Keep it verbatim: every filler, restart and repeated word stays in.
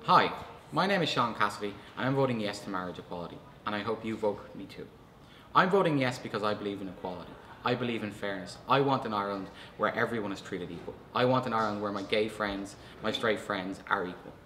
Hi, my name is Sean Cassidy and I'm voting yes to marriage equality, and I hope you vote me too. I'm voting yes because I believe in equality. I believe in fairness. I want an Ireland where everyone is treated equal. I want an Ireland where my gay friends, my straight friends are equal.